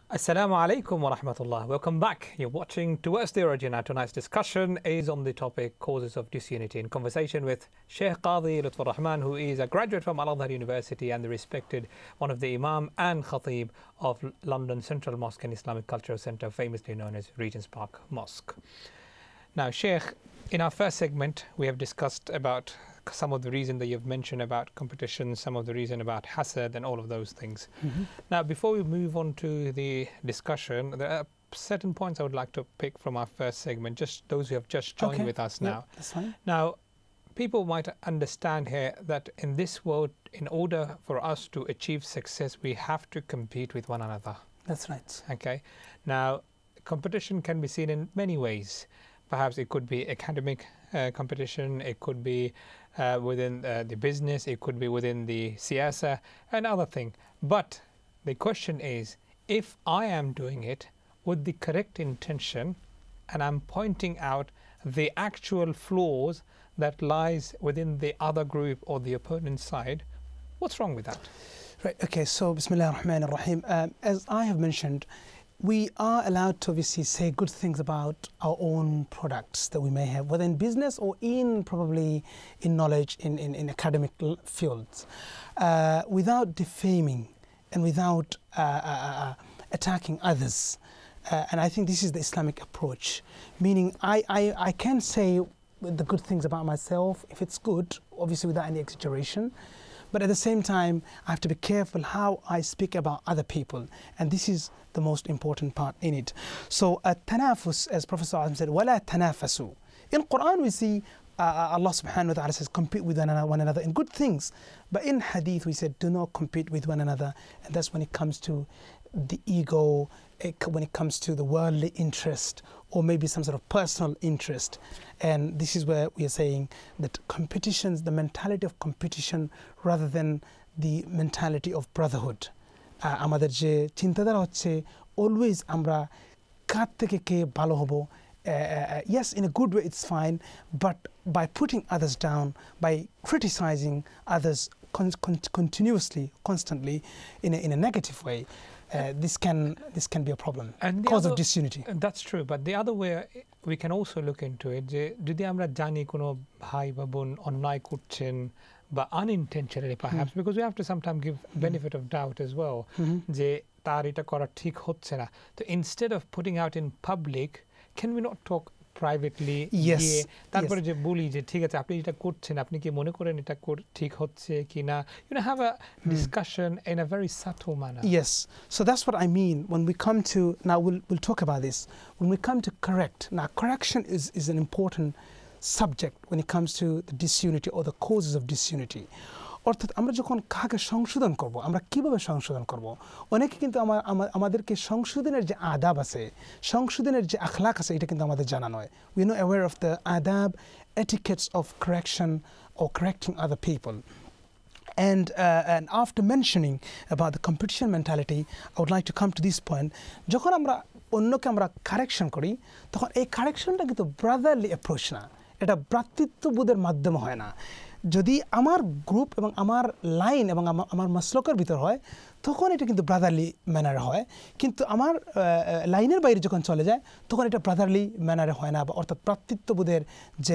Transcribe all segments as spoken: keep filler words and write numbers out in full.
Assalamu alaikum wa rahmatullah. Welcome back. You're watching Towards the Origin. Our tonight's discussion is on the topic causes of disunity, in conversation with Shaykh Kazi Lutfur Rahman, who is a graduate from Al-Azhar University and the respected one of the Imam and Khateeb of London Central Mosque and Islamic Cultural Centre, famously known as Regent's Park Mosque. Now, Shaykh, in our first segment, we have discussed about some of the reason that you've mentioned about competition, some of the reason about hasad and all of those things. Mm-hmm. Now, before we move on to the discussion, there are certain points I would like to pick from our first segment, just those who have just joined okay. with us now. Yep, that's fine. Now, people might understand here that in this world, in order for us to achieve success, we have to compete with one another. That's right. Okay. Now, competition can be seen in many ways. Perhaps it could be academic uh, competition, it could be uh, within uh, the business, it could be within the siyasa, and other thing. But the question is, if I am doing it with the correct intention and I'm pointing out the actual flaws that lies within the other group or the opponent's side, what's wrong with that? Right, okay, so Bismillah ar-Rahman ar-Rahim. Um, as I have mentioned, we are allowed to obviously say good things about our own products that we may have, whether in business or in probably in knowledge in, in, in academic fields, uh, without defaming and without uh, uh, attacking others. Uh, and I think this is the Islamic approach, meaning I, I, I can say the good things about myself if it's good, obviously without any exaggeration. But at the same time, I have to be careful how I speak about other people. And this is the most important part in it. So, at-tanafus, as Professor Azam said, وَلَا تَنَافَسُوا. In Quran, we see uh, Allah subhanahu wa ta'ala says, compete with one another in good things. But in Hadith, we said, do not compete with one another. And that's when it comes to the ego, when it comes to the worldly interest, or maybe some sort of personal interest. And this is where we are saying that competitions, the mentality of competition rather than the mentality of brotherhood. আমাদের যে চিন্তাধারা হচ্ছে always আমরা কার থেকে কে ভালো হব. Yes, in a good way it's fine, but by putting others down, by criticizing others con con continuously, constantly in a, in a negative way, Uh, this can this can be a problem, and cause other, of disunity. That's true, but the other way we can also look into it. যদি আমরা জানি কোনো ভাই বা বোন অন্যায় করছেন বা unintentionally perhaps, mm. because we have to sometimes give benefit mm. of doubt as well, যে তার এটা করা ঠিক হচ্ছে না. So instead of putting out in public, can we not talk privately? Yes. তারপরে যে বলি যে ঠিক আছে আপনি এটা করছেন, আপনি কি মনে করেন এটা ঠিক হচ্ছে কিনা? You know, have a discussion in a very subtle manner. Yes. So that's what I mean when we come to, now we'll we'll talk about this. When we come to correct, now correction is is an important subject when it comes to the disunity or the causes of disunity. অর্থাৎ আমরা যখন কাকে সংশোধন করব, আমরা কিভাবে সংশোধন করব? অনেকে কিন্তু আমাদেরকে সংশোধনের যে আদাব আছে, সংশোধনের যে আখলাক আছে, এটা কিন্তু আমাদের জানা নয়. We are not aware of the adab, etiquettes of correction or correcting other people. And uh, and after mentioning about the competition mentality, I would like to come to this point. যখন আমরা অন্যকে আমরা correction করি, তখন এই কারেকশনটা কিন্তু brotherly approach না, এটা ভ্রাতৃত্ববোধের মাধ্যমে হয় না. যদি আমার গ্রুপ এবং আমার লাইন এবং আমার মাসলকের ভিতর হয়, তখন এটা কিন্তু ব্রাদারলি ম্যানারে হয়. কিন্তু আমার লাইনের বাইরে যখন চলে যায়, তখন এটা ব্রাদারলি ম্যানারে হয় না, বা অর্থাৎ ভ্রাতৃত্ববোধের যে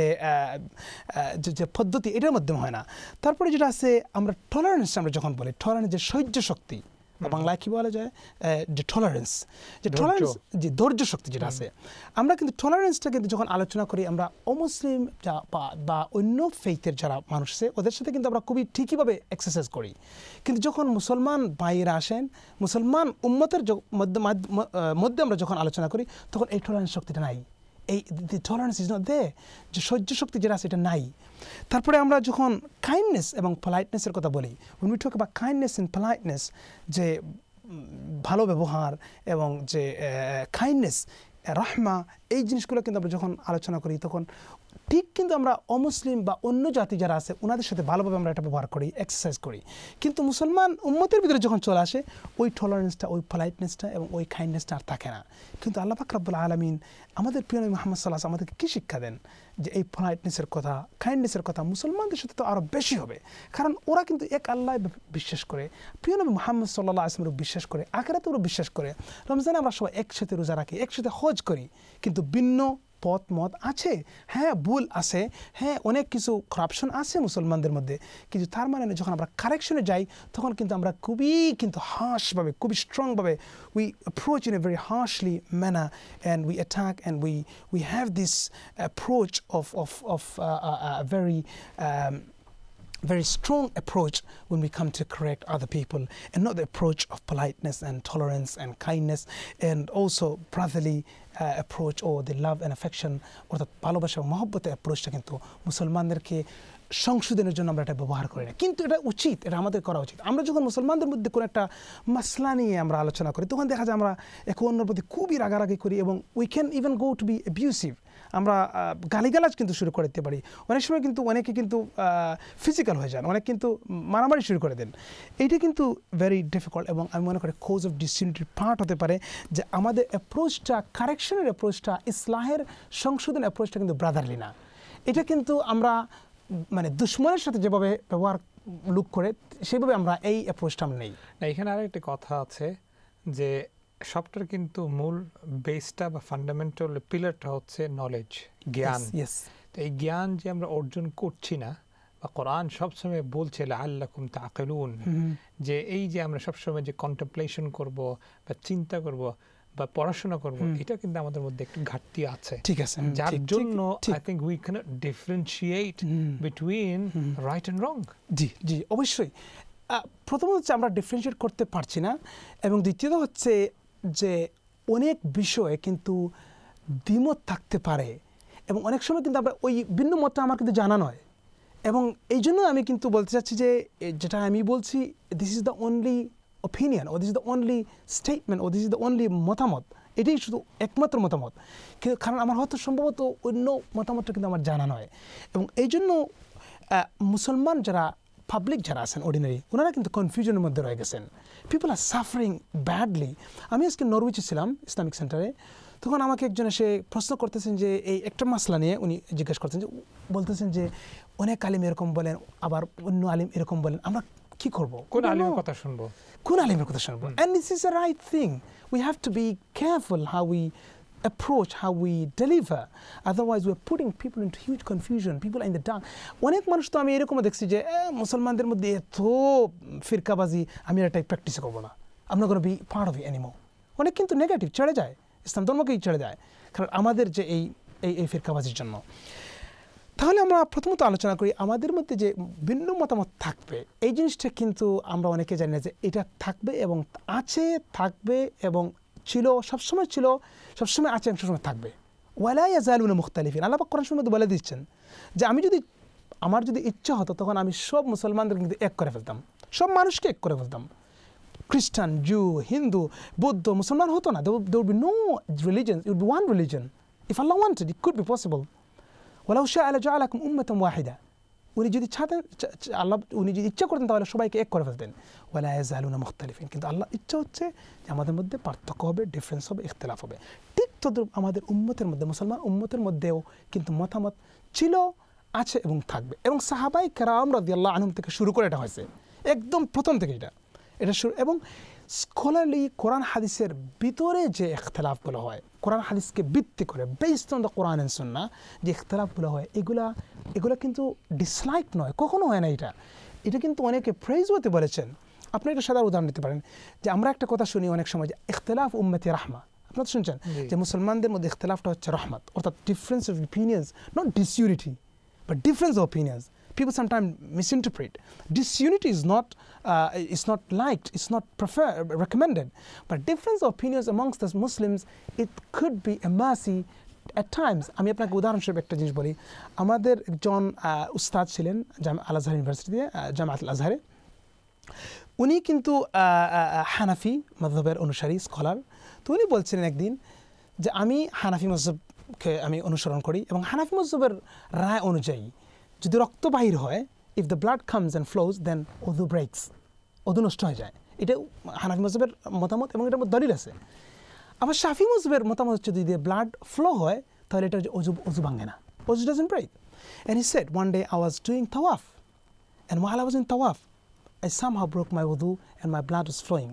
যে পদ্ধতি এটার মাধ্যমে হয় না. তারপরে যেটা আছে, আমরা টলারেন্স, আমরা যখন বলি টলারেন্স, যে সহ্য শক্তি, বাংলায় কি বলা যায়, যে টলারেন্স, যে টলারেন্স, যে ধৈর্য শক্তি যেটা আছে, আমরা কিন্তু টলারেন্সটা কিন্তু যখন আলোচনা করি, আমরা অমুসলিম বা অন্য ফেইথের যারা মানুষ আছে ওদের সাথে কিন্তু আমরা খুবই ঠিকইভাবে এক্সারসাইজ করি. কিন্তু যখন মুসলমান ভাইয়েরা আসেন, মুসলমান উম্মতের মধ্যে মধ্যে আমরা যখন আলোচনা করি, তখন এই টলারেন্স শক্তিটা নাই, এই the tolerance is not there, যে সহ্য শক্তি যেটা আছে এটা নাই. তারপরে আমরা যখন কাইন্ডনেস এবং পলাইটনেসের কথা বলি, when we talk about kindness and politeness, যে ভালো ব্যবহার এবং যে কাইন্ডনেস, রাহমা, এই জিনিসগুলো কিন্তু আমরা যখন আলোচনা করি, তখন ঠিক কিন্তু আমরা অমুসলিম বা অন্য জাতি যারা আছে ওনাদের সাথে ভালোভাবে আমরা এটা ব্যবহার করি এক্সারসাইজ করি কিন্তু মুসলমান উম্মতের ভিতরে যখন চলে আসে ওই টলারেন্সটা ওই পলাইটনেসটা এবং ওই কাইন্ডনেসটা আর থাকে না কিন্তু আল্লাহ পাক রব্বুল আলামিন আমাদের প্রিয় নবী মুহাম্মদ সাল্লাল্লাহু আলাইহি ওয়াসাল্লাম আমাদেরকে কি শিক্ষা দেন যে এই পলাইটনেসের কথা কাইন্ডনেসের কথা মুসলমানদের সাথে তো আরও বেশি হবে কারণ ওরা কিন্তু এক আল্লাহ বিশ্বাস করে প্রিয় নবী মুহাম্মদ সাল্লাল্লাহু আলাইহি ওয়াসাল্লাম বিশ্বাস করে আখিরাতেও বিশ্বাস করে রমজানে আমরা সবাই একসাথে রোজা রাখি একসাথে হজ করি কিন্তু ভিন্ন পথ মত আছে হ্যাঁ ভুল আছে হ্যাঁ অনেক কিছু করাপশন আছে মুসলমানদের মধ্যে কিন্তু তার মানে যখন আমরা কারেকশনে যাই তখন কিন্তু আমরা খুবই কিন্তু হার্শভাবে খুবই স্ট্রংভাবে we approach in a very harshly manner and we attack and we we have this approach of of of very very strong approach when we come to correct other people and not the approach of politeness and tolerance and kindness and also brotherly uh, approach or the love and affection or the ভালোবাসা ও মহব্বতের অ্যাপ্রোচটা কিন্তু মুসলমানদেরকে সংশোধনের জন্য আমরা এটা ব্যবহার করি না কিন্তু এটা উচিত এটা আমাদের করা উচিত আমরা যখন মুসলমানদের মধ্যে কোনো একটা মাসলা নিয়ে আমরা আলোচনা করি তখন দেখা যায় আমরা একে অন্যের প্রতি খুবই রাগারাগি করি এবং we can even go to be abusive আমরা গালিগালাজ কিন্তু শুরু করে দিতে পারি অনেক সময় কিন্তু অনেকে কিন্তু ফিজিক্যাল হয়ে যান অনেক কিন্তু মারামারি শুরু করে দেন এইটা কিন্তু ভেরি ডিফিকাল্ট এবং আমি মনে করি কোজ অফ ডিসইউনিটির পার্ট হতে পারে যে আমাদের অ্যাপ্রোচটা কারেকশনের অ্যাপ্রোচটা ইসলাহের সংশোধন অ্যাপ্রোচটা কিন্তু ব্রাদারলি না এটা কিন্তু আমরা মানে দুশ্মনের সাথে যেভাবে ব্যবহার লুক করে সেভাবে আমরা এই অ্যাপ্রোচটা আমরা নেই না এখানে আরেকটা কথা আছে যে সবটার কিন্তু মূল বেসটা বা ফান্ডামেন্টাল পিলারটা হচ্ছে নলেজ জ্ঞান তো এই জ্ঞান যে আমরা অর্জন করছি না বা কোরআন সবসময় বলছে লাআল্লাকুম তাআকিলুন যে এই যে আমরা সবসময় যে কন্টেমপ্লেশন করব বা চিন্তা করব বা পড়াশোনা করব এটা কিন্তু আমাদের মধ্যে একটু ঘাটতি আছে ঠিক আছে যার জন্য I think we can't differentiate between right and wrong জি জি অবশ্যই প্রথমত হচ্ছে আমরা ডিফারেন্সিয়েট করতে পারছি না এবং দ্বিতীয়ত হচ্ছে যে অনেক বিষয়ে কিন্তু দ্বিমত থাকতে পারে এবং অনেক সময় কিন্তু আমরা ওই ভিন্ন মতটা আমার কিন্তু জানা নয় এবং এই জন্য আমি কিন্তু বলতে চাচ্ছি যে যেটা আমি বলছি this is the only opinion or this is the only statement or this is the only মতামত এটাই শুধু একমাত্র মতামত কিন্তু কারণ আমার হয়তো সম্ভবত অন্য মতামতটা কিন্তু আমার জানা নয় এবং এই জন্য মুসলমান যারা পাবলিক যারা আছেন অর্ডিনারি ওনারা কিন্তু কনফিউশনের মধ্যে রয়ে গেছেন পিপল আর সাফারিং ব্যাডলি আমি আজকে নরউইচে ছিলাম ইসলামিক সেন্টারে তখন আমাকে একজন এসে প্রশ্ন করতেছেন যে এই একটা মাসলা নিয়ে উনি জিজ্ঞেস করতেন যে বলতেছেন যে অনেক আলিম এরকম বলেন আবার অন্য আলিম এরকম বলেন আমরা কি করব কোন আলিমের কথা শুনবো কোন আলিমের কথা শুনবো and this is the right thing we have to be careful how we approach how we deliver otherwise we're putting people into huge confusion people are in the dark অনেক মানুষ তো আমি এরকম দেখছি যে মুসলমানদের মধ্যে এত ফিরকাবাজি আমি এটা প্র্যাকটিস করব না I'm not going to be part of it anymore অনেক কিন্তু নেগেটিভ ছেড়ে যায় ইসলাম ধর্মকেই ছেড়ে যায় কারণ আমাদের যে এই এই ফিরকাবাজির জন্য তাহলে আমরা প্রথমত আলোচনা করি আমাদের মধ্যে যে ভিন্ন মতামত থাকবে এই জিনিসটা কিন্তু আমরা অনেকে জানি না যে এটা থাকবে এবং আছে থাকবে এবং ছিল সবসময় ছিল সবসময় আছে এবং সবসময় থাকবে ওয়ালা ইয়াজালুনা মুখতালিফিন আল্লাহ পাক কোরআনের মধ্যে বলে দিচ্ছেন যে আমি যদি আমার যদি ইচ্ছা হতো তখন আমি সব মুসলমানদের কিন্তু এক করে ফেলতাম সব মানুষকে এক করে ফেলতাম খ্রিস্টান জু হিন্দু বৌদ্ধ মুসলমান হতো না there would be no religion it would be one religion if Allah wanted it could be possible ولو شاء لجعلكم أمة واحدة উনি যদি চাতেন আল্লাহ উনি যদি ইচ্ছা করতেন তাহলে সবাইকে এক করে ফেলতেন ওয়ালা ইয়াজালুনা মুখতালিফিন কিন্তু আল্লাহ ইচ্ছা হচ্ছে যে আমাদের মধ্যে পার্থক্য হবে ডিফারেন্স হবে ইখতিলাফ হবে ঠিক তদ্রূপ আমাদের উম্মতের মধ্যে মুসলমান উম্মতের মধ্যেও কিন্তু মতামত ছিল আছে এবং থাকবে এবং সাহাবায়ে কেরাম রাদিয়াল্লাহু আনহুম থেকে শুরু করে এটা হয়েছে একদম প্রথম থেকে এটা এটা শুরু এবং স্কলারলি কোরআন হাদিসের ভিতরে যে ইখতিলাফগুলো হয় কোরআন হাদিসকে ভিত্তি করে based on the Quran and সুন্নাহ যে ইখতিলাফগুলো হয় এগুলা এগুলা কিন্তু ডিসলাইক নয় কখনো হয় না এটা এটা কিন্তু অনেকে প্রেজ হতে বলেছেন আপনি একটা সাধারণ উদাহরণ দিতে পারেন যে আমরা একটা কথা শুনি অনেক সময় যে ইখতিলাফ উম্মতি রাহমা আপনারা শুনছেন যে মুসলমানদের মধ্যে ইখতিলাফটা হচ্ছে রহমত অর্থাৎ difference of opinions not disunity but difference of opinions people sometimes misinterpret. Disunity is not uh, is not liked, it's not preferred, recommended. But difference of opinions amongst us Muslims, it could be a mercy at times. আমি আপনাকে উদাহরণস্বরূপ একটা জিনিস বলি আমাদের একজন উস্তাদ ছিলেন আল আজহার ইউনিভার্সিটিতে জামাত আল আজহারে উনি কিন্তু হানাফি মাযহাবের অনুসারী স্কলার তো উনি বলছিলেন একদিন যে আমি হানাফি মাযহাব কে আমি অনুসরণ করি এবং হানাফি মাযহাবের রায় অনুযায়ী যদি রক্ত বাহির হয় if the blood comes and flows then ওযু breaks ওযু নষ্ট হয়ে যায় এটা হানাফি মাযহাবের মতামত এবং এটার মধ্যে দলিল আছে আবার শাফি মাযহাবের মতামত হচ্ছে যদি ব্লাড ফ্লো হয় তাহলে এটা ওযু ওযু ভাঙে না ওযু doesn't break and he said one day I was doing tawaf and while I was in tawaf I somehow broke my wudu and my blood was flowing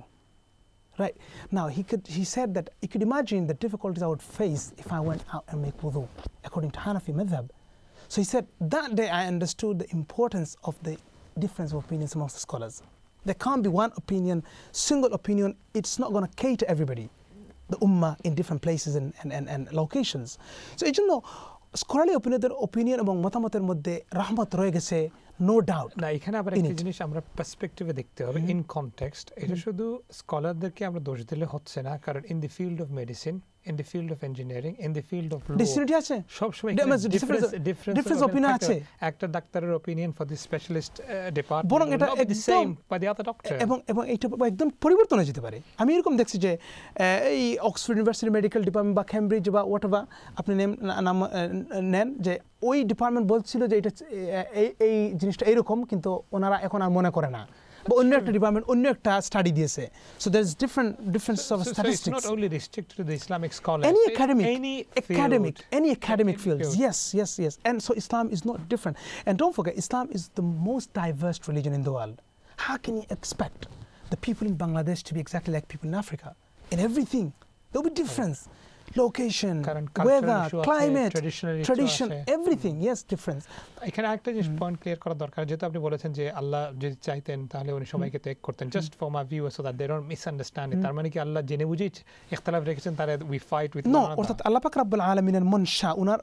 right now he could he said that he could imagine the difficulties I would face if I went out and make wudu according to Hanafi madhab so he said that day I understood the importance of the difference of opinions amongst the scholars there can't be one opinion single opinion it's not going to cater everybody the ummah in different places and and and, and locations so you know scholarly opinion opinion among মতামতের মধ্যে রহমত রয়ে গেছে no doubt না এখানে আবার একটা জিনিস আমরা পার্সপেক্টিভে দেখতে হবে ইন কনটেক্সট এটা শুধু স্কলারদেরকে আমরা দোষ দিলে হচ্ছে না কারণ in the field of medicine in the field of engineering in the field of law disunity আছে সব সময় difference difference opinion আছে একটা ডাক্তারের opinion for the specialist uh, department বরং এটা the same by the other doctor এবং এবং এটা একদম পরিবর্তন হয়ে যেতে পারে আমি এরকম দেখছি যে এই অক্সফোর্ড ইউনিভার্সিটি মেডিকেল ডিপার্টমেন্ট বা ক্যামব্রিজ বা হোয়াটএভার আপনি নাম নেন যে ওই ডিপার্টমেন্ট বলছিল যে এটা এই এই জিনিসটা এরকম কিন্তু ওনারা এখন আর মনে করে না বা অন্য একটা ডিপার্টমেন্ট অন্য একটা স্টাডি দিয়েছে so there's different differences of so, statistics so it's not only restricted to the Islamic scholars any academic any academic field, any academic any fields field. yes yes yes and so Islam is not different and don't forget Islam is the most diverse religion in the world how can you expect the people in Bangladesh to be exactly like people in Africa in everything there'll be difference location weather climate tradition everything yes difference এখানে একটা জিনিস point clear করা দরকার যেটা আপনি বলেছেন যে আল্লাহ যদি চাইতেন তাহলে উনি সবাইকে ত্যাগ করতেন just for my view so that they don't misunderstand it তার মানে কি আল্লাহ জেনে বুঝে ইখতিলাফ রেখেছেন তারা উই ফাইট উইথ নো অর্থাৎ আল্লাহ পাক রব্বুল আলামিনের মনশা উনার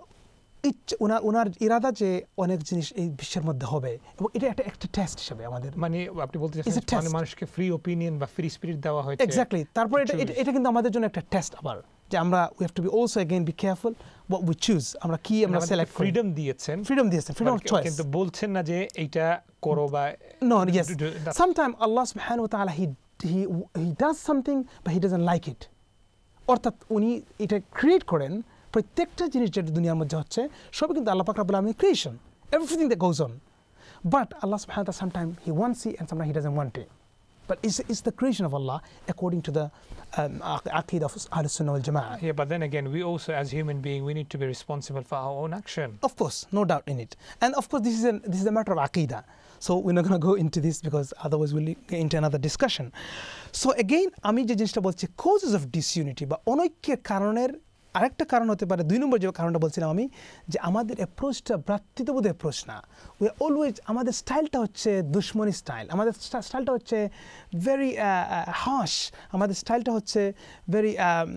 উনার উনার ইরাদা যে অনেক জিনিস এই বিশ্বের মধ্যে হবে এবং এটা একটা একটা টেস্ট হিসেবে আমাদের মানে আপনি বলতে চাচ্ছেন মানে মানুষকে ফ্রি ওপিনিয়ন বা ফ্রি স্পিরিট দেওয়া হয়েছে এক্স্যাক্টলি তারপর এটা এটা কিন্তু আমাদের জন্য একটা টেস্ট আবার যে আমরা we have to be also again be careful what we choose আমরা কি আমরা সিলেক্ট করি ফ্রিডম দিয়েছেন ফ্রিডম দিয়েছেন ফ্রিডম অফ চয়েস কিন্তু বলছেন না যে এইটা করো বা no yes sometimes Allah subhanahu wa ta'ala he he he does something but he doesn't like it অর্থাৎ উনি এটা ক্রিয়েট করেন প্রত্যেকটা জিনিস যেটা দুনিয়ার মধ্যে হচ্ছে সবই কিন্তু আল্লাহ পাক রব্বুল আলামিন creation everything that goes on but Allah subhanahu wa ta'ala sometimes he wants it and sometimes he doesn't want it but it's, it's the creation of Allah according to the um, aqidah of Ahlus Sunnah wal Jama'ah. Yeah, but then again, we also as human beings, we need to be responsible for our own action. Of course, no doubt in it. And of course, this is, an, this is a matter of aqidah. So we're not going to go into this because otherwise we'll get into another discussion. So again, আমি যে জিনিসটা বলছি causes of disunity বা অনৈক্যের কারণের আরেকটা কারণ হতে পারে দুই নম্বর যে কারণটা বলছিলাম আমি যে আমাদের অ্যাপ্রোচটা ভ্রাতৃত্ববোধ অ্যাপ্রোচ না উই অলওয়েজ আমাদের স্টাইলটা হচ্ছে দুশ্মনী স্টাইল আমাদের স্টাইলটা হচ্ছে ভেরি হার্শ আমাদের স্টাইলটা হচ্ছে very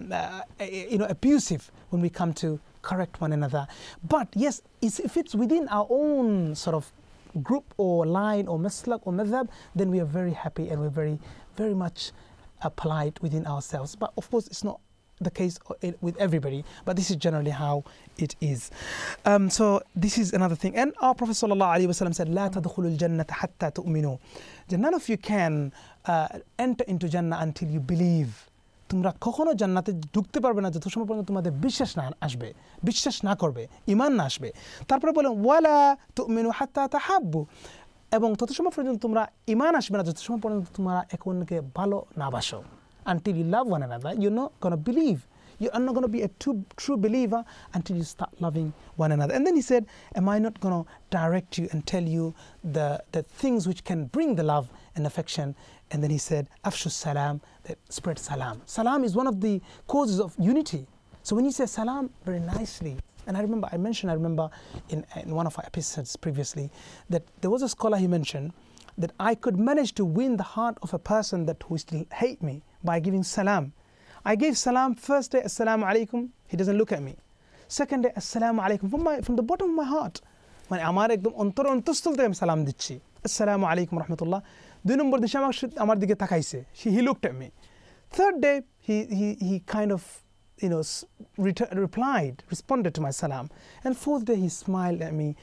you know abusive when we come to correct one another but yes if it's within our own sort of group or line or maslak or madhab then we are very happy and we're very very much uh, polite within ourselves but of course it's not the case with everybody but this is generally how it is um, so this is another thing and our Prophet sallallahu alaihi wasallam said la tadkhulul jannata hatta tu'minu none of you can uh, enter into jannah until you believe তোমরা কখনো জান্নাতে ঢুকতে পারবে না যতক্ষণ সময় পর্যন্ত তোমাদের বিশ্বাস না আসবে বিশ্বাস না করবে ঈমান না আসবে তারপরে বলেন ওয়ালা তু'মিনু হাত্তা তাহাব্বু এবং তত সময় পর্যন্ত তোমরা ঈমান আসবে না যত সময় পর্যন্ত তোমরা একে অন্যকে ভালো না বাসো until you love one another you're not going to believe you are not going to be a true, true believer until you start loving one another and then he said am I not going to direct you and tell you the the things which can bring the love and affection and then he said afshu salam that spread salam salam is one of the causes of unity so when you say salam very nicely and I remember I mentioned I remember in, in one of our episodes previously that there was a scholar he mentioned that I could manage to win the heart of a person that who still hate me by giving salam. I gave salam first day, assalamu alaikum, he doesn't look at me. Second day, assalamu alaikum, from, my, from the bottom of my heart. When আমার একদম অন্তর অন্তঃস্থল থেকে আমি সালাম দিচ্ছি আসসালামু আলাইকুম রাহমাতুল্লাহ দুই নম্বর দিশে আমার আমার দিকে তাকাইছে he looked at me third day he he he kind of you know, replied, responded to my salam. And fourth day he smiled at me.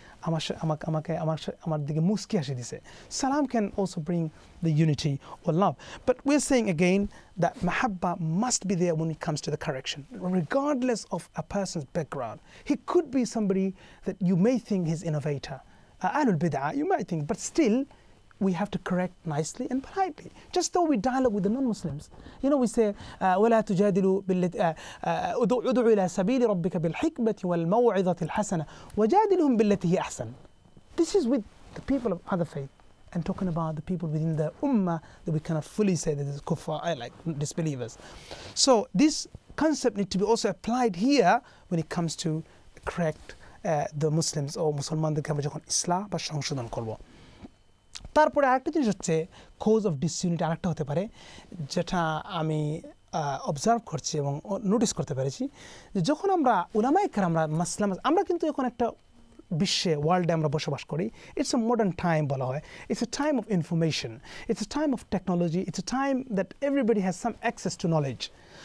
Salam can also bring the unity or love. But we're saying again that mahabba must be there when it comes to the correction, regardless of a person's background. He could be somebody that you may think is innovator, ahlul bid'ah, you might think, but still, we have to correct nicely and politely. Just though we dialogue with the non-Muslims. You know, we say, وَلَا تُجَادِلُوا ادْعُوا إِلَى سَبِيلِ رَبِّكَ بِالْحِكْمَةِ وَالْمَوْعِظَةِ الْحَسَنَةِ وَجَادِلُهُمْ بِالَّتِي هِيَ أَحْسَنُ. This is with the people of other faith, and talking about the people within the ummah that we cannot fully say that is kuffar, like disbelievers. So this concept needs to be also applied here when it comes to correct uh, the Muslims or মুসলমানদেরকে আমরা যখন ইসলাহ বা সংশোধন করব। তারপরে আরেকটা জিনিস হচ্ছে কোজ অফ ডিসইউনিটি আরেকটা হতে পারে, যেটা আমি অবজার্ভ করছি এবং নোটিস করতে পেরেছি, যে যখন আমরা উলামায়ে কেরামরা মাসলাম, আমরা কিন্তু এখন একটা বিশ্বে ওয়ার্ল্ডে আমরা বসবাস করি, ইটস আ মডার্ন টাইম বলা হয়, it's a time of information, it's a time of technology, it's a time that everybody has some access to knowledge.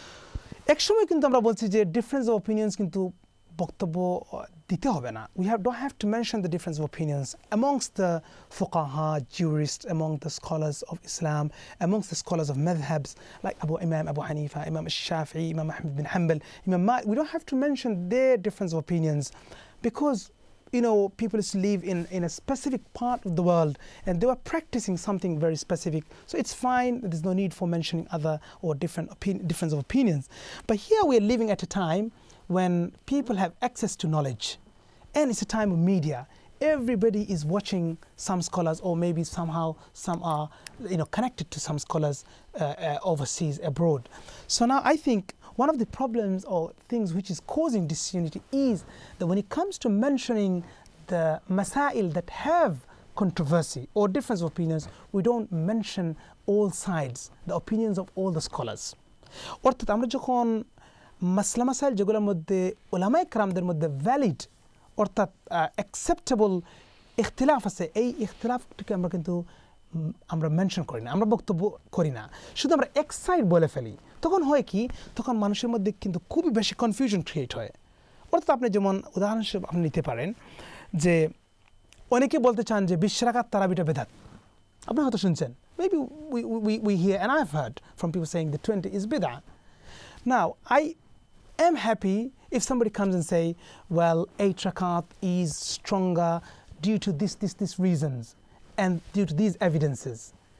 একসময় কিন্তু আমরা বলছি যে ডিফারেন্স অফ ওপিনিয়ন্স কিন্তু বক্তব্য দিতে হবে না। We have, don't have to mention the difference of opinions amongst the fuqaha, jurists, among the scholars of Islam, amongst the scholars of madhabs like Abu Imam Abu Hanifa, Imam Shafi'i, Imam Ahmad bin Hanbal, Imam Malik. We don't have to mention their difference of opinions because, you know, people live in, in a specific part of the world and they were practicing something very specific. So it's fine, there's no need for mentioning other or different opinion, difference of opinions. But here we're living at a time when people have access to knowledge, and it's a time of media. Everybody is watching some scholars, or maybe somehow some are, you know, connected to some scholars uh, uh, overseas, abroad. So now I think one of the problems or things which is causing disunity is that when it comes to mentioning the masail that have controversy or difference of opinions, we don't mention all sides, the opinions of all the scholars. অর্থাৎ আমরা যখন মাসলা মাসাইল যেগুলোর মধ্যে উলামায়ে কেরামদের মধ্যে valid অর্থাৎ অ্যাকসেপ্টেবল ইখতিলাফ আছে, এই ইখতিলাফটিকে আমরা কিন্তু আমরা মেনশন করি না, আমরা বক্তব্য করি না, শুধু আমরা এক সাইড বলে ফেলি। তখন হয় কি, তখন মানুষের মধ্যে কিন্তু খুবই বেশি কনফিউশন ক্রিয়েট হয়। অর্থাৎ আপনি যেমন উদাহরণস্বরূপ আপনি নিতে পারেন যে অনেকে বলতে চান যে বিশ রাকাত তারাবিটা বেদাত। আপনি হয়তো শুনছেন, maybe we, we, we hear, and I've heard from people saying the twenty is bid'ah. Now, I am happy if somebody comes and say, well, eight rakat is stronger due to this, this, this reasons and due to these evidences.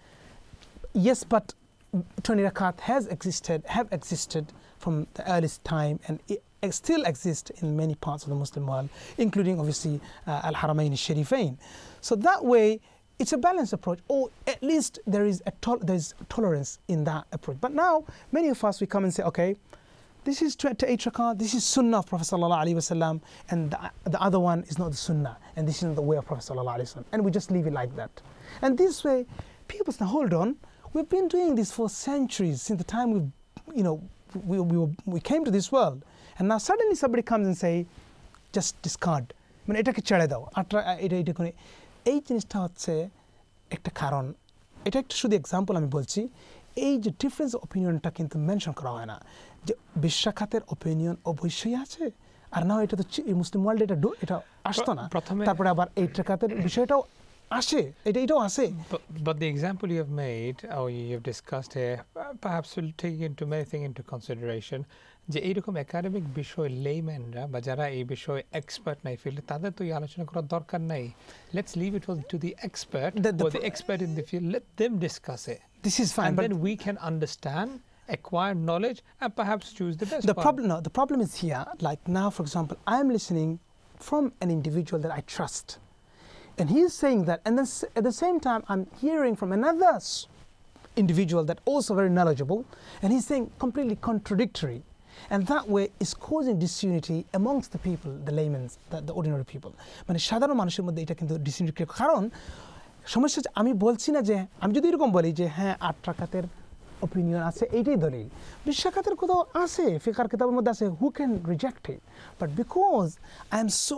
Yes, but twenty rakat has existed, have existed from the earliest time, and it still exists in many parts of the Muslim world, including obviously uh, Al-Haramain al-Sharifain. So that way, it's a balanced approach, or at least there is a tol there is tolerance in that approach. But now, many of us, we come and say, okay, this is eight rakat, this is sunnah of Prophet sallallahu alaihi wasallam, and the, the other one is not the sunnah, and this is not the way of Prophet sallallahu alaihi wasallam, and we just leave it like that. And this way, people say, hold on, we've been doing this for centuries, since the time we, you know, we, we, we came to this world, and now suddenly somebody comes and say, just discard. মানে এটাকে ছেড়ে দাও, এটা এটা করে এই জিনিসটা হচ্ছে একটা কারণ। এটা একটা শুধু এক্সাম্পল আমি বলছি, এই যে ডিফারেন্স অপিনিয়নটা কিন্তু মেনশন করা হয় না, যে বিশ রাকাতের অপিনিয়ন অবশ্যই আছে, আর না এটা তো মুসলিম ওয়ার্ল্ডে এটা এটা আসতো না, তারপরে আবার এইট রাকাতের বিষয়টাও আসে, এটা এটাও আসে। But the example you have made, or you have discussed here, perhaps will take into many things into consideration. যে এইরকম একাডেমিক বিষয় লেইম্যানরা বা যারা এই বিষয়ে এক্সপার্ট নাই ফিল্ডে, তাদের তো এই আলোচনা করার দরকার নাই। Let's leave it to the expert, or the expert in the field, let them discuss it. This is fine, and but then we can understand, acquire knowledge, and perhaps choose the best the one. problem no the problem is here, like now for example I am listening from an individual that I trust, and he is saying that, and then at the same time I'm hearing from another individual that also very knowledgeable, and he's saying completely contradictory, and that way is causing disunity amongst the people, the laymen, the, the ordinary people. মানে সাধারণ মানুষের মধ্যে এটা কিন্তু disunity, কারণ সমস্যা হচ্ছে আমি বলছি না যে আমি যদি এরকম বলি যে হ্যাঁ আট রাকাতের opinion আছে এইটাই দলিল, বিশ রাকাতের কোথাও আছে ফিকহার কিতাবের মধ্যে আছে, who can reject it? But because I am so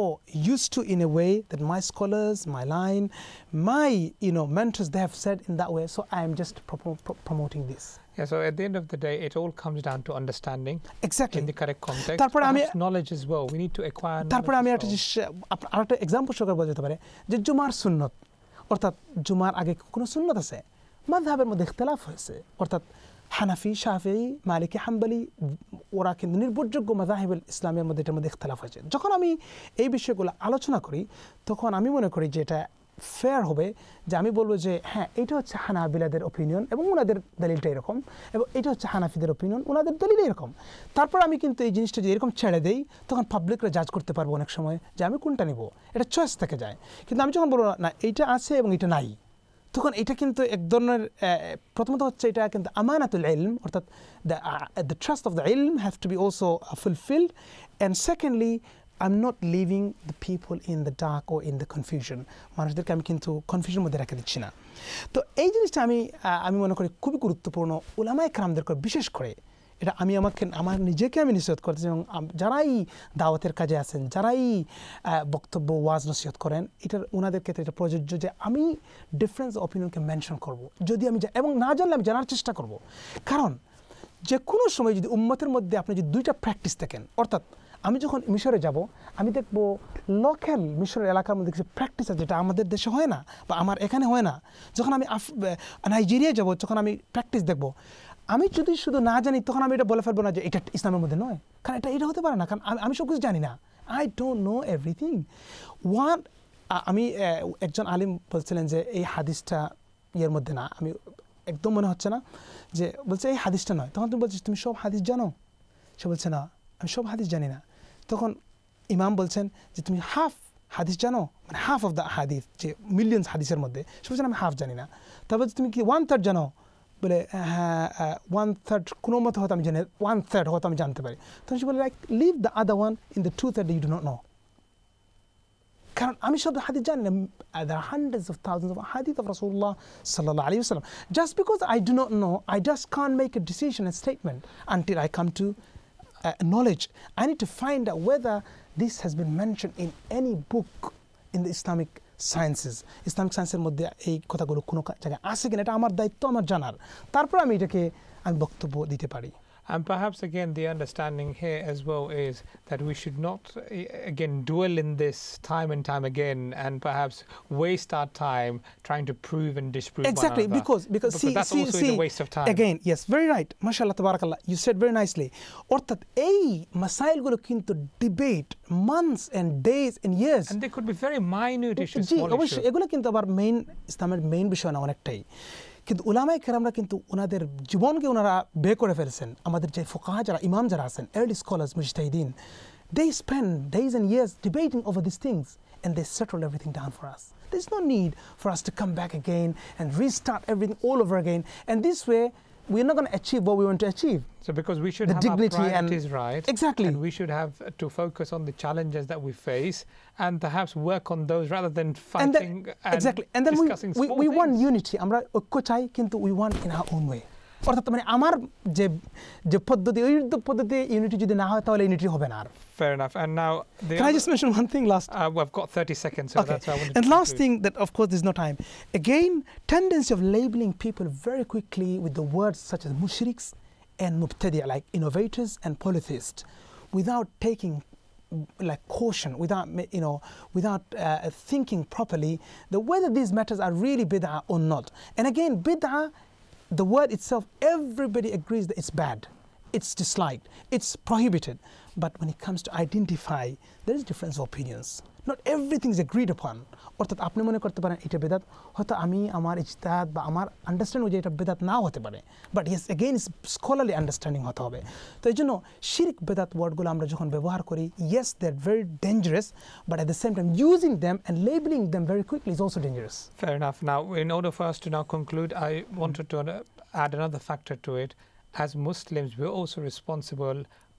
used to, in a way, that my scholars, my line, my, you know, mentors, they have said in that way, so I am just pro pro promoting this. Yeah, so at the end of the day, it all comes down to understanding. Exactly. In the correct context. তারপরে আমি knowledge as well. We need to acquire knowledge. তারপরে আমি একটা আরেকটা example show করব যেতে পারে যে জুমার সুন্নত অর্থাৎ জুমার আগে কোনো সুন্নত আছে মাযহাবের মধ্যে ইখতিলাফ হয়েছে অর্থাৎ হানাফি শাফিঈ মালিকি হাম্বলি ওরা কিন্তু নির্ভরযোগ্য মাযহাবুল ইসলামের মধ্যে এটার মধ্যে ইখতিলাফ হয়েছে যখন আমি এই বিষয়গুলো আলোচনা করি তখন আমি মনে করি যে এটা ফেয়ার হবে যে আমি বলবো যে হ্যাঁ এটা হচ্ছে হানাবিলাদের অপিনিয়ন এবং ওনাদের দলিলটা এরকম এবং এটা হচ্ছে হানাফিদের অপিনিয়ন ওনাদের দলিল এরকম তারপর আমি কিন্তু এই জিনিসটা যে এরকম ছেড়ে দেই তখন পাবলিকরা জাজ করতে পারবো অনেক সময় যে আমি কোনটা নিব এটা চয়েস থেকে যায় কিন্তু আমি যখন বলবো না এইটা আছে এবং এটা নাই তখন এটা কিন্তু এক ধরনের প্রথমত হচ্ছে এটা কিন্তু আমানাতুল ইলম অর্থাৎ দ্য ট্রাস্ট অফ দ্য ইলম have to be also fulfilled and secondly I'm not leaving the people in the dark or in the confusion. মানুষদেরকে আমি কিন্তু কনফিউশন মধ্যে রেখে দিচ্ছি না তো এই জিনিসটা আমি আমি মনে করি খুবই গুরুত্বপূর্ণ উলামায়ে কেরামদের বিশেষ করে এটা আমি আমাকে আমার নিজেকে আমি নসিহত করতেছি এবং যারাই দাওয়াতের কাজে আছেন যারাই বক্তব্য ওয়াজ নসিহত করেন এটার ওনাদের ক্ষেত্রে এটা প্রযোজ্য যে আমি ডিফারেন্স অপিনিয়নকে মেনশন করব যদি আমি এবং না জানলে আমি জানার চেষ্টা করব কারণ যে কোনো সময় যদি উম্মতের মধ্যে আপনি যদি দুইটা প্র্যাকটিস দেখেন অর্থাৎ আমি যখন মিশরে যাব আমি দেখব লোকাল মিশরের এলাকার মধ্যে কিছু প্র্যাকটিস আছে যেটা আমাদের দেশে হয় না বা আমার এখানে হয় না যখন আমি নাইজেরিয়া যাব যখন আমি প্র্যাকটিস দেখব আমি যদি শুধু না জানি তখন আমি এটা বলে ফেলবো না যে এটা ইসলামের মধ্যে নয় কারণ এটা এটা হতে পারে না কারণ আমি সব কিছু জানি না I don't know everything one আমি একজন আলিম বলছিলেন যে এই হাদিসটা ইয়ের মধ্যে না আমি একদম মনে হচ্ছে না যে বলছে এই হাদিসটা নয় তখন তুমি বলছিস তুমি সব হাদিস জানো সে বলছে না আমি সব হাদিস জানি না তখন ইমাম বলছেন যে তুমি হাফ হাদিস জানো মানে হাফ অফ দ্য হাদিস যে মিলিয়ন্স হাদিসের মধ্যে সে বলছেন আমি হাফ জানি না তারপর তুমি কি ওয়ান থার্ড জানো বলে হ্যাঁ ওয়ান থার্ড কোনো মতো হয়তো আমি জানি ওয়ান থার্ড হয়তো আমি জানতে পারি তখন সে বলে like leave the other one in the two third you do not know কারণ আমি সব হাদিস জানি না there are hundreds of thousands of hadith of Rasulullah sallallahu alaihi wasallam just because I do not know I just can't make a decision and statement until I come to Uh, knowledge. I need to find out whether this has been mentioned in any book in the Islamic sciences. Islamic sciences মধ্যে এই কথাগুলো কোনো জায়গায় আছে কিনা এটা আমার দায়িত্ব আমার জানার তারপর আমি এটাকে আমি বক্তব্য দিতে পারি And perhaps again the understanding here as well is that we should not again dwell in this time and time again and perhaps waste our time trying to prove and disprove exactly one another. because because, because see, that's see, also see, a waste of time again yes very right mashallah tabarakallah you said very nicely অর্থাৎ এই মাসাইলগুলো কিন্তু debate months and days and years and they could be very minute issues জি অবশ্যই এগুলো কিন্তু আবার main ইসলামের মেইন বিষয় না অনেকটাই কিন্তু উলামায়ে কেরামরা কিন্তু ওনাদের জীবনকে ওনারা বে করে ফেলেছেন আমাদের যে ফুকাহা যারা ইমাম যারা আছেন early scholars mujtahideen they spend days and years debating over these things and they settle everything down for us there's no need for us to come back again and restart everything all over again and this way we're not going to achieve what we want to achieve so because we should the have dignity our priorities and right exactly and we should have to focus on the challenges that we face and perhaps work on those rather than fighting and, then, and exactly and then discussing we, we, small we things. want unity আমরা ঐক্য চাই কিন্তু we want in our own way অর্থাৎ মানে আমার যে যে পদ্ধতি ওই পদ্ধতি ইউনিটি যদি না হয় তাহলে ইউনিটি হবে না আর fair enough and now the can I just mention one thing last uh, we've got thirty seconds so okay. that's why I wanted and to last conclude. thing that of course there's no time again tendency of labeling people very quickly with the words such as mushriks and mubtadi' like innovators and polytheists without taking like caution without you know without uh, thinking properly the whether these matters are really bid'ah or not and again bid'ah the word itself everybody agrees that it's bad it's disliked it's prohibited but when it comes to identify there is difference of opinions not everything is agreed upon অর্থাৎ আপনি মনে করতে পারেন এটা বেদাত হয়তো আমি আমার ইজতিহাদ বা আমার আন্ডারস্ট্যান্ড অনুযায়ী এটা বেদাত নাও হতে পারে but yes again scholarly understanding হতে হবে তো এই জন্য শিরক বেদাত ওয়ার্ডগুলো আমরা যখন ব্যবহার করি yes they are very dangerous but at the same time using them and labelling them very quickly is also dangerous fair enough now in order for us to now conclude I wanted to add another factor to it as Muslims we're also responsible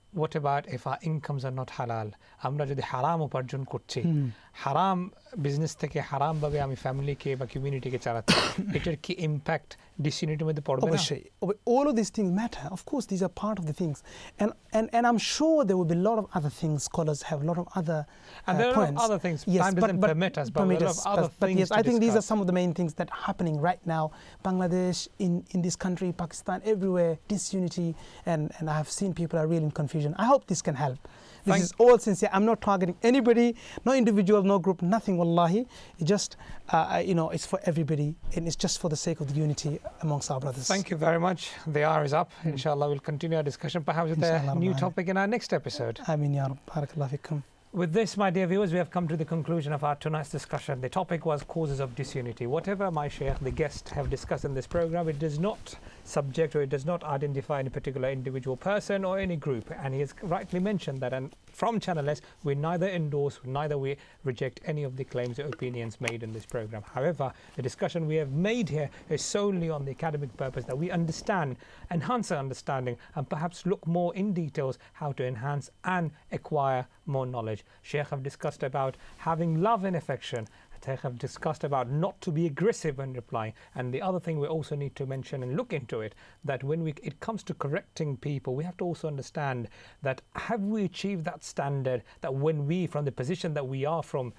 what about if our incomes are not halal? আমরা যদি হারাম উপার্জন করছি, হারাম business থেকে হারাম ভাবে আমি ফ্যামিলিকে বা কমিউনিটিকে চালাচ্ছি, এটার কি ইম্প্যাক্ট ডিসইউনিটির মধ্যে পড়বে না? অবশ্যই, all of these things matter. Of course, these are part of the things, and and and I'm sure there will be a lot of other things. Scholars have a lot of other uh, and there are points. other things. Yes, time but, doesn't but, permit us, but permit there are us, other but, things. But yes, to I think discuss. these are some of the main things that are happening right now. Bangladesh, in in this country, Pakistan, everywhere, disunity, and and I have seen people are really in confusion. I hope this can help. This Thank is all sincere. I'm not targeting anybody, no individual, no group, nothing. Wallahi, it just uh, you know, it's for everybody, and it's just for the sake of the unity amongst our brothers. Thank you very much. The hour is up. Mm. Inshallah, we'll continue our discussion, perhaps with a new topic in our next episode. Ameen ya Rabb. Barakallahu fikum. With this, my dear viewers, we have come to the conclusion of our tonight's discussion. The topic was causes of disunity. Whatever my Shaykh, the guest, have discussed in this program, it does not subject or it does not identify any particular individual person or any group. And he has rightly mentioned that, and from Channel S, we neither endorse, neither we reject any of the claims or opinions made in this program. However, the discussion we have made here is solely on the academic purpose that we understand, enhance our understanding, and perhaps look more in details how to enhance and acquire more knowledge. Shaykh have discussed about having love and affection. Shaykh have discussed about not to be aggressive when replying. And the other thing we also need to mention and look into it, that when we, it comes to correcting people, we have to also understand that have we achieved that standard that when we, from the position that we are from,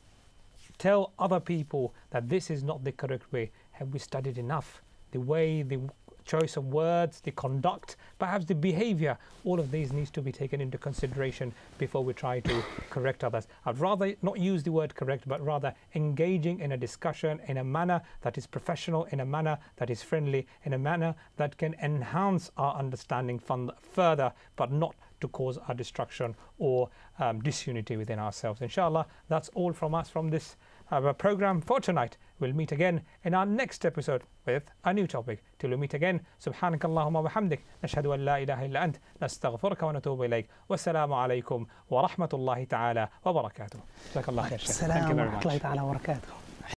tell other people that this is not the correct way, have we studied enough? The way, the choice of words, the conduct, perhaps the behavior, all of these needs to be taken into consideration before we try to correct others. I'd rather not use the word correct, but rather engaging in a discussion in a manner that is professional, in a manner that is friendly, in a manner that can enhance our understanding further, but not to cause our destruction or um, disunity within ourselves. Inshallah, that's all from us from this uh, program for tonight. We'll meet again in our next episode with a new topic. Till we meet again, subhanakallahumma wa bihamdik, nashhadu an la ilaha illa ant, nastaghfiruka wa natubu ilayk. Wassalamu alaykum wa rahmatullahi ta'ala wa barakatuh. Jazakallah khair. Thank you very much.